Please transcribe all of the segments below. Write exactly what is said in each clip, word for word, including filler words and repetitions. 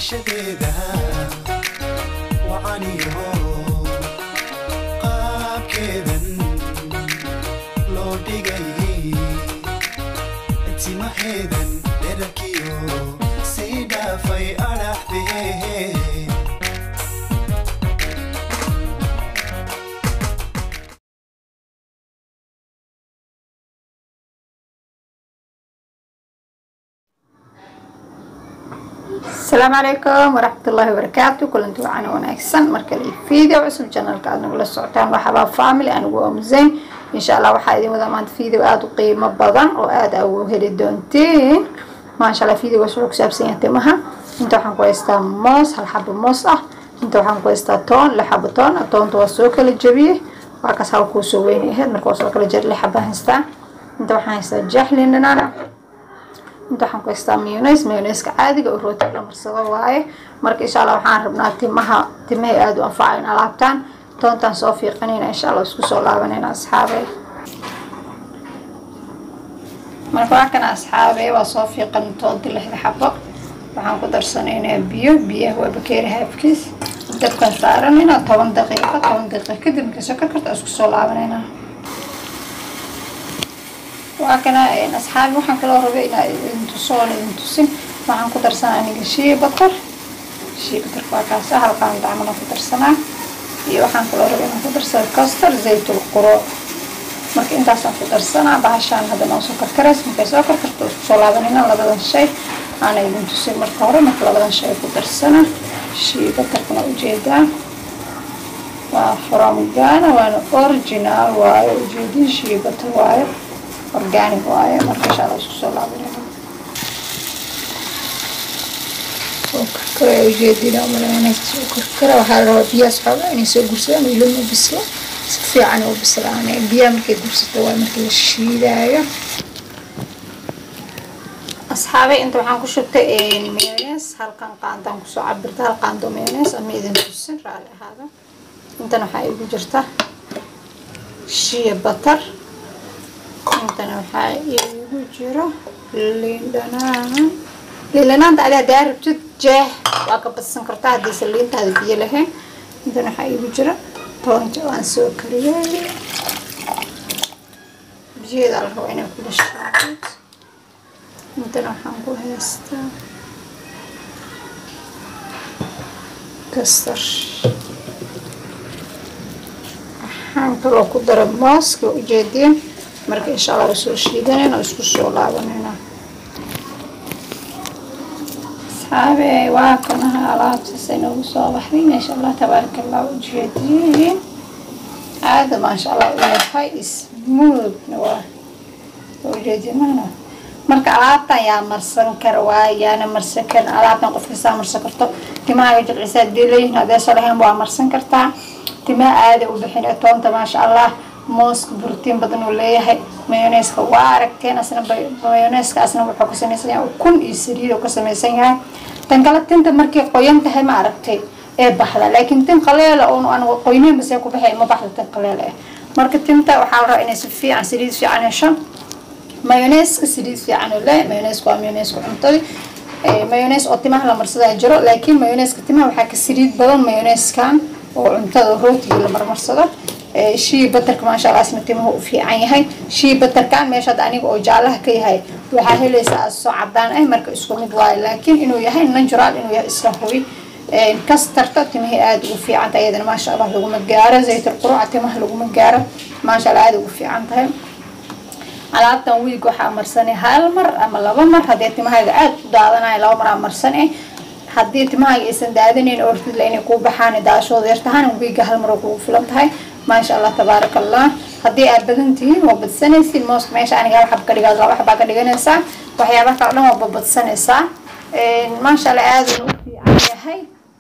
عشقيدا وعنيو قاب كذا لو دقاي انتي محيدا لركيو سيدا في أرح بيه السلام عليكم ورحمة الله وبركاته. كل انتوا عنا وناكسن مركلي فيديو عصب جنرال كأنه نقول السعودان وحباب فاميلي أنا وهم زين إن شاء الله وحايدين وذا ما فيديو آدو قيمة بدن وآد أو هيري دونتين ما شاء الله فيديو وسوق سابسين تمها. انتوا حنقول استا موس هالحب موس أه انتوا حنقول استا تون لحب تون التون توسوك الجبيه وعكس هالكو سويني هاد مركوسوك الجر لحبه هستا انتوا حنستا جحلين لنا inta waxaan ku haystaa mayonnaise mayonnaise caadiga oo rooti la marsado waaye marka insha Allah waxaan rabnaa timaha timaha aad u anfacayna alaabtan toontan soo fiiqanayna insha Allah isku soo laabanayna asxaabay marka waa kana asxaabay waa soo fiiqan toonta lixda xabo waxaan ku darsanaynaa biyo biyaha waa bakeeri haafkiis dabkan saaranayna toban daqiiqo toban daqiiqo kadib marka soo karkarto isku soo laabanayna وأنا أصحابي وحن كلوا ربينا أنتو صون أنتو سن وحن كتر سنة نيجي شيء بطر شيء بطر فاكهة سهل كان دعمنا كتر سنة وحن كلوا ربينا كتر سنة كاستر زيت القرو مرك أنت أصلا كتر سنة بعشان هذا نوع سكر كرس ممكن سكر كرتو صلاة بنينا لا بدن شيء أنا أنتو سن مركورة مثل لا بدن شيء كتر سنة شيء بطر كنا وجيدا وفرامجانا وأنا أورجينال واي وجيدين شيء بطر واي أورجانيك واي مركز على الصلاة عليها. وكرة وجدينا ومرنا كرة وحالة بيا صحابة يعني سو قرصان يلون بسلا في عنو بسلا يعني بيا مكيد قرصة واي مركز الشيء ده. أصحابي أنتوا حنكون شتى مايونيز هالكان قاندام كسو عبرت هالقاندو مايونيز أمي إذا تسر على هذا أنت نحاي بجرته شيء بطر intana waxaa iigu jiro liin dhanaan liin dhanaanta adaa hadaa rabtid jeex waa ka badsan kartaa haddaysan liintaada biyo lahayn intana waxaa iigu jiro toonta waan soo kariyay biyaheeda la rabo inay kula shaaqid intana waxaan ku haystaa kastar waxaan kaloo ku dara mooska ujeediyeen marka insha Allah soo shiidanayna isku soo laabanayna sabe waa kana alaabta saynu soo baxrin insha Allah tabaaraka Allah ujeedin aad ma insha Allah way smooth waa ujeedinana marka alaabta yaa marsan kar waa yaana marsan kan alaabtan qofka saa marsan karto timaha jilcisa diilayna hada salaam waa marsan kartaa timaha aad u bixin toonta ma sha Allah موسك بروتين بدن ولا هي مايونيز كوارك كان أصلا مايونيز كأصلا وحكي سميسينها وكل يسرير وكسميسينها تنقلت أنت مركي قيمت هاي ما عرفتي إيه بحلا لكن تنقليل أو أنا قيمين بس يكون بحي ما بحلا تنقليل إيه مركي أنت وحاول رأينا سفي عن سرير في عن شن مايونيز كسرير في عن ولا مايونيز كوا مايونيز كعنطري إيه مايونيز أطيمها لمرصدها الجرا لكن مايونيز كتيمها وحكي سرير بدل مايونيز كان وعنطر روتي لمرصدها شيء بترك ما شاء الله اسمته هو في عينه شيء بترك كان ماشي أني وجعله كي هاي وحاله ليس الصعدان أي مركز اسمه مدواي لكن إنه يهاي نجرال إنه يسرحوي كسترت تمه عاد وفي عند أيضا ما شاء الله لقوم الجارة زيت القروع تمه لقوم الجارة ما شاء الله عاد وفي عندها على التنويج وحمر سنة هالمر أما لو مر هديت ما هذا عاد دارنا لو مر أمر سنة هديت ما هي إنسان دادني أورث لأني كوب حاني داشوا ذيرتهان وبيجا هالمر وفلمت هاي ما شاء الله تبارك الله هدي أبدنتين وبتسنسي الموسك ماشي أنا قال حب كريجا زوا حب كريجا نسا وحيا بقى لهم وبتسنسا ما شاء الله عاد في عيا هاي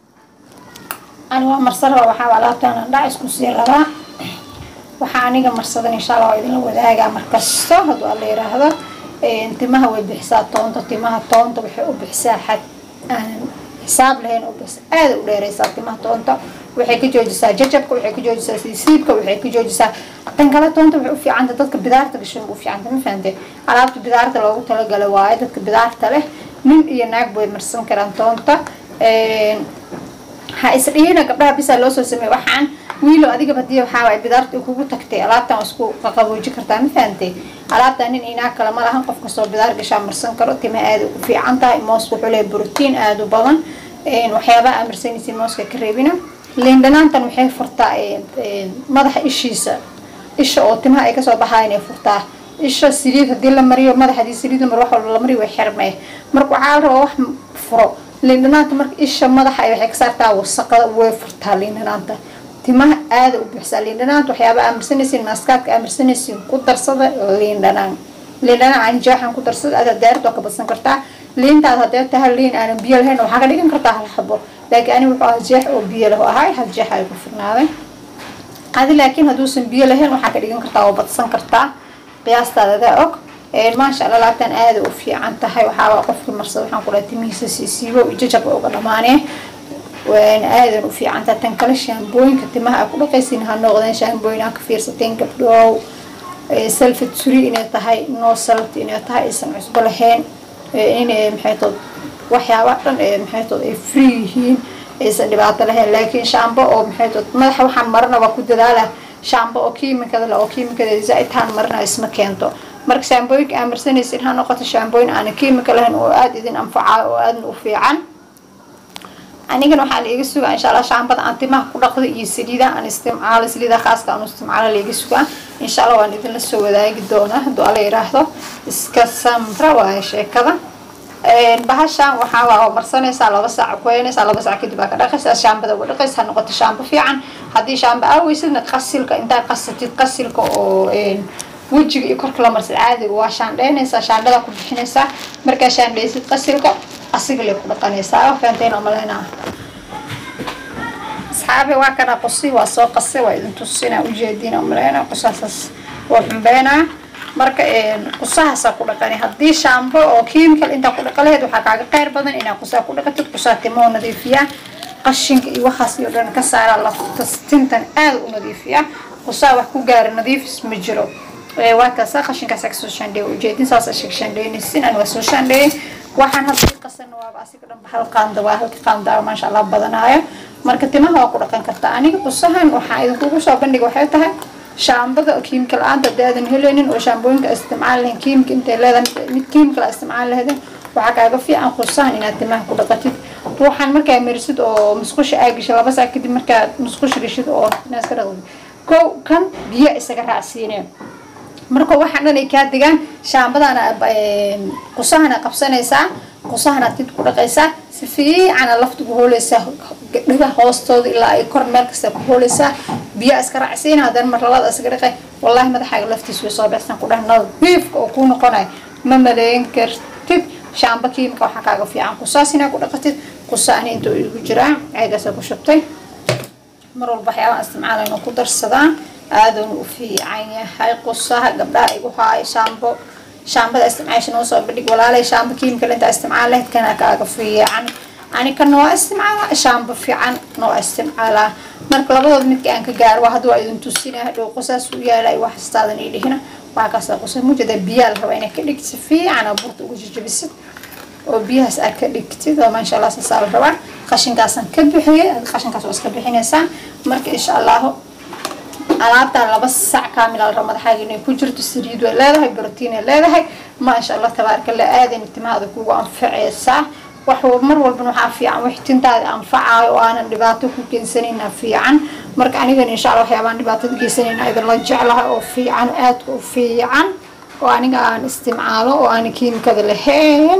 أنا ومرسلها وحاول أتانا داعس كسير لها وحانيجا مرسلنا إن شاء الله ويدنا وذاك مركزته هذا اللي هذا أنت ما هو بحساب طونت أنت ما طونت بحساب حد حساب لهن وبس هذا ولا رئيسات ما طونت waxay ka joojisaa jajabka waxay ka joojisaa siibka waxay ka joojisaa tan kale toonta wuxuu u fiican dadka bidaarta gashan u fiican ma fahamtay alaabta bidaarta loogu tala galay waaye dadka bidaarta leh nin iyo naag way marsan karaan toonta ha isdhiina gabdhaha bisa loo soo sameeyo waxaan wiilo adiga badiyo waxa way bidaarta kugu tagtay alaabtan isku qabooji kartaa ma fahamtay alaabtan nin ina kala ma lahan qofka soo bidaar gashaa marsan karo tima aad u fiican tahay moos wuxuu leeyahay borotiin aad u badan een waxyaabaha amarsanaysi mooska ka reebina liin dhanaantan waxay furtaa een madaxa ishiisa isha oo timaha ay ka soo baxayaan ay furtaa isha saliid hadii la mariyo madaxdii saliid mar wax walba la mariyo way xirmay marka waxa la rabaa wax furo liin dhanaanta marka isha madaxa ay waxay ka saartaa wasaqada way furtaa liin dhanaanta timaha aad u bixisa liin dhanaanta waxyaabaha amarsanaysi maaskaadka amarsanaysi ku darsada liin dhanaan liin dhanaan aan jaaxan ku darsada aad daarto ka badsan kartaa liintaad hadii tahay liin aan biyo lahayn waxa ka dhigan kartaa hal xabo laakiin ani wuxuu jeex oo biyo leh ahay hal jeex ay ku furnaaday hadi laakiin haduusan biyo lahayn waxa ka dhigan kartaa oo badsan kartaa qiyaastaada og ee ma sha Allah laatan aad u fiican tahay waxa qofka marsad waxaan ku leeyahay timihiisa siisiibo jajab uga dhamaanay waan aad u fiican tahay tan kala shaambooyinka timaha ku dhaqaysiin ha noqdeen shaambooyin ka fiirsateen gabdhow ee selfie suri inay tahay no selfie inay tahay isan cusbo lahayn inay maxay tahay waxyaabo dhan ee maxay tahay free yihiin aysan dhibaato lahayn laakiin shaambo oo maxay tahay madaxa waxaan marna waa ku dadaala shaambo oo kiimikada la oo kiimikada zaid taan marna isma keento marka shaambooyinka amarsanaysid ha noqoto shaambooyin aan kiimika lahayn oo aad idin anfaca oo aad u fiican aniga waxa la iga sugaa insha Allah shaambada aan timaha ku dhaqdo iyo saliida aan isticmaalo saliida khaaska aan isticmaalo la iga sugaa insha Allah waan idin la soo wadaagi doonaa haduu alla yiraahdo iska samra waa sheekada een bahashan waxa waa marsanaysa laba saac ku heynaysa laba saac kadib ka dhaqaysa shaambada ugu dhaqaysa noqoto shaambo fiican hadii shaambo aweysidna qasilka inta qasatid qasilka oo een wajiga iyo korka la marsid caadi waa shaandheynaysa shaandada ku bixinaysa marka shaandhaysid qasilka asiga la ku dhaqanaysa faanteen amalena asxaabi waa kana qosi waa soo qasay waa idin tusina u jeedina amalena qosaasas waa xumbeena marka een qusaha ku dhaqani hadii shaambo oo kiimikal inta ku dhaqaleed waxa kaaga qeyr badan inaa qusaha ku dhaqatid qusaha timo nadiifiya qashinka iyo waxaas iyo dhan ka saara lafta tintan aad u nadiifiya qusaha wax ku gaar nadiifis ma jiro ee waa ka sax qashinka soo shandee u jeedin saas shandeenaysin aan waa soo shandee waxaan hadii qasan waa asiga dhan hal qaanda waa hal qaanda ma sha Allah badanaayo marka timaha waa ku dhaqan kartaa aniga qusahan waxa idin kugu soo bandhig waxay tahay shaambada kiimika aanta daadan heleenin oo shaambooyinka isticmaalaan kiimika inta leedahay mid kiimika isticmaal leedahay waxa kaaga fiican qusahan inaad timaha ku dhaqatid waxaan markaa marisid oo musqusha ay gashay laba saac kadib markaa musqusha gashid oo inaad ka dhaqdo ko kan biyo isaga raacsiineen marka waxaan dhan ay ka digaan shaambadana qusahana qabsanaysaa qusahana tid ku dhaqaysaa si fiican laftu ku hooleysa dhiga hoostooda ilaa ay kor meel kasta ku hooleysa biyo iska raacsiin hadan mar labaad iska dhaqay wallahi madaxaaga laftiisu soo baxsan ku dhahnaa biifka oo ku noqonay ma maleyn kartid shaamba kiimika waxa kaaga fiican qusaasina ku dhaqatid qusaani inta ugu jiraan aygaas ku shubtay mar walba waxyaabo isticmaalayno ku darsadaan aad u fiican yahay qusaha gabdhaha igu haay shaambo shaambada isticmaashan oo soo badhig walaalay shaambo kiimika inta isticmaaleed kana kaaga fiican ani kan noo isticmaala shaambo fiican noo isticmaala marka labadood midka aan ka gaar waa haduu idin tusinahay dhow qusaas u yaalay wax istaadan ii dhihina waa ka soo qosay mujada biyaal raba inay ka dhigto fiican oo burta ugu jijibisid oo biyahaas aad ka dhigtid oo ma sha Allah saal raba qashinkaasan ka bixiyay qashinkaas oo iska bixinaysa marka insha Allah alaabta laba saac kaamil al madaxaaga inay ku jirto saliid way leedahay borotiin ay leedahay ma sha Allah tabaaraka Allah aadin timaada kugu anfacaysa wax mar walba waxa fiican wax tintaada anfacaayo oo aan dhibaato ku keensanina fiican marka aniga insha Allah waxyaabaan dhibaato keensanina idin la jeclahay oo fiican aad u fiican oo aniga aan isticmaalo oo aan kiimikada lahayn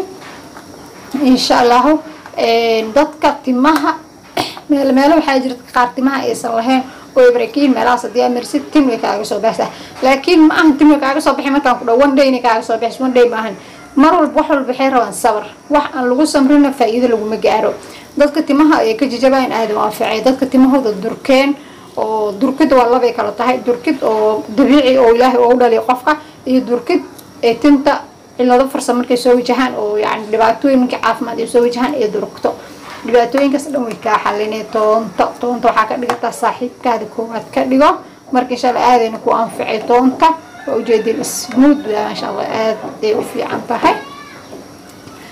insha Allah ee dadka timaha meel meel waxa jirta qaar timaha aysan lahayn oo ibrakiin meelaha sadii amirsid tin way kaaga soo baxsaa laakiin ma ahan tin way kaaga soo bixi markaan ku dhawan day kaaga soo baxs one day maahan mar walba wax walba waxay rabaan sabar wax aan lagu samrina faa'iido lagu ma gaaro dadka timaha ay ka jijabaan aad u anfacay dadka timahooda durkeen oo durkid waa laba kala tahay durkid oo dabiici oo Ilaahay oo u dhalay qofka iyo durkid ee tinta cilado farsamo markay soo wajahaan oo yaani dhibaatooyinka caafimaad ay soo wajahaan ee durkto dhibaatooyinkaas dhan way ka xalinay toonta toonta waxa ka dhigata saaxiibkaada koowaad ka dhigo marka insha Allah aadayna ku anfacay toonta oo ujeedin smooth ma sha Allah aad ay u fiican tahay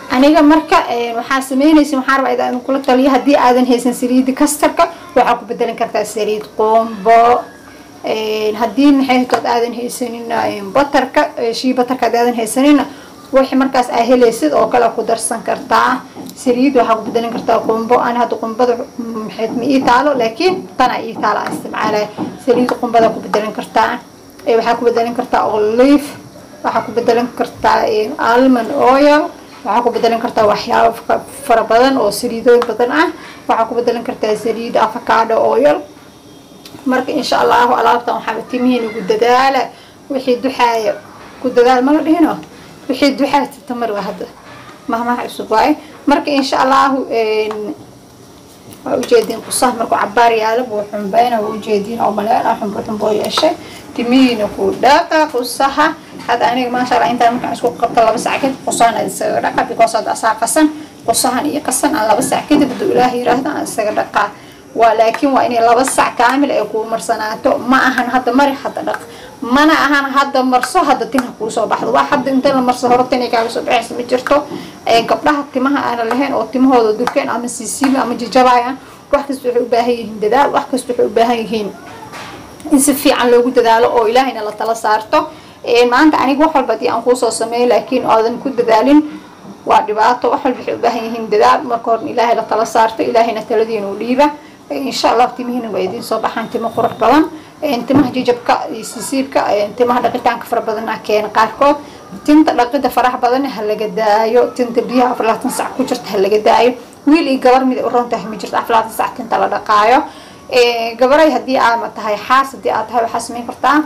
aniga marka waxaa sameynaysa waxaan rabaa inaan kula taliyo haddii aadan haysan saliid kastarka waxaa ku bedelan kartaa saliid qumbo haddii maxaytood aadan haysanin batarka shii batarka aadan haysanin wixii markaas aa helaysid oo kale ku darsan kartaa saliid waxaa ku bedelan kartaa qumbo aan hadda qumbada maxayd ma ii taalo laakiin tana ii taalo aan isticmaalay saliid qumbada ku bedelan kartaa waxaa ku bedelan kartaa olive waxaa ku bedelan kartaa almond oil waxaa ku bedelan kartaa waxyaabo fara badan oo saliidooyin badan ah waxaa ku bedelan kartaa saliid avocado oil marka insha Allah alaabtan waxaa timihiin ugu dadaala wixii duxaaya ku dadaal ma la dhihino wixii duxaaya tamar wahada mahma cusub waay marka insha Allah een waa ujeedin qusah marka cabaar yaalo buu xumbayna waa ujeedin oo malaan ah xumbo xumbo yeeshay timihiin ku dhaqa qusaha hada aniga ma sha Allah inta marka isku qabto laba saac kadib qusahana isaga dhaqa because hada asaaqasan qusahan iyo qasan aan laba saac kadib duu Ilaahay yiraahdo aan isaga dhaqa ولكن وإن لبا ساعة كامل يكون مرسناته ما أهان هذا مري حتى دق ما أنا أهان هذا مرسو هذا تنه كوسو بعد واحد أنت المرسو هرتني كابسو بعيس مجرته قبلها تمها أنا لهين أو تمه هذا دكان أم السيسيم أم الجبايا واحد يستحق بهاي الددال واحد يستحق بهاي هين إنسفي عن لو جد دال أو إلهنا لا تلا صارته ما أنت عني واحد بدي أنقصه سمي لكن أيضا كود دالين وعدباته واحد يستحق بهاي هين ددال ما كون إله لا تلا صارته إلهنا تلدين وليبه إن شاء الله تمهين ويدين صباح أنت مقرح بلان أنت ما جيجبك يسيبك أنت ما دقيتان كفر بدنا كين قاركود تنت لقيت فرح بدنا هلا جدايو تنت بيها أفلا تنسع كوجرت هلا جدايو ويلي جبر مد أوران تهمي جرت أفلا تنسع تنت لا دقايو جبري هدي عامة هاي حاس هدي عتها وحاسمين فرتان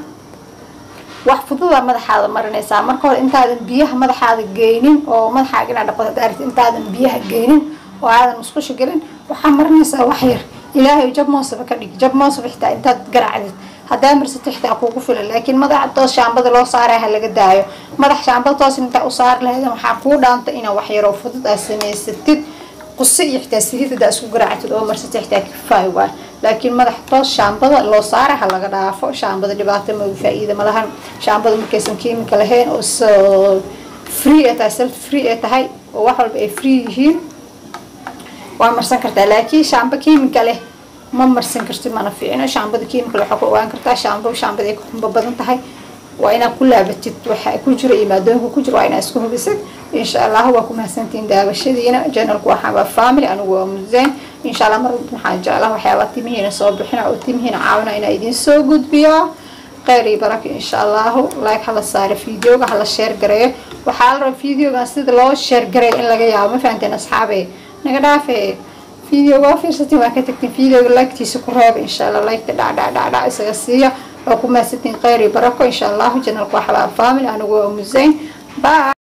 وحفظوا مدح هذا مرة سام مركور أنت هذا بيها مدح هذا جينين أو مدح حاجنا دقيت تعرف أنت هذا بيها جينين وهذا مسخوش جلين وحمرني سا وحير إلهي جاب موصف كذي جاب موصف حتى أنت تقرعد هذا مرست حتى أكو قفل لكن ما ضع الطاس شعب بدل لو صار هلا قدايو ما ضح شعب الطاس أنت أصار لهذا محقود أنت إنا وحير وفضت السنة ستة قصي حتى سيد ده سو قرعت أو مرست حتى كفاية لكن ما ضح الطاس شعب بدل لو صار هلا قدايو فوق شعب بدل جبات ما فائدة ما لهن شعب بدل مكسم كيم كلهين أس فري أتأسلت فري أتهاي وواحد بقى فري هين ومرسن كرتا لكن شامبو كيميكال له ما مرسن كرتي ما نفيعنا شامبو كيميكال waxa ku ogaan kartaa shaambo shaambada ay ku badan tahay waa ina ku laabatid waxa ku jira imaadooyinka ku jira waa ina isku hubisid insha Allah waa ku mahadsantiin daawashadiina channelku waxa waa family anigu waa Muzeen insha Allah mar waxaan jeclahay waxyaabo timihiina soo bixina oo timihiina caawina ina idin soo gudbiyo qeyri baraka insha Allah like hala saar fiidiyoga hala share gareeyo waxa la rabaa fiidiyoga sida loo share gareeyo in laga yaabo ma fahanteen asxaabay نقدر فيديو وافر ستي ما كتكتين فيديو لايك تيسكراب إن شاء الله لايك تدع دع دع دع إسقاسية وكم ستين قيري بركة إن شاء الله جنالك وحلا فامل أنا وأم زين باي.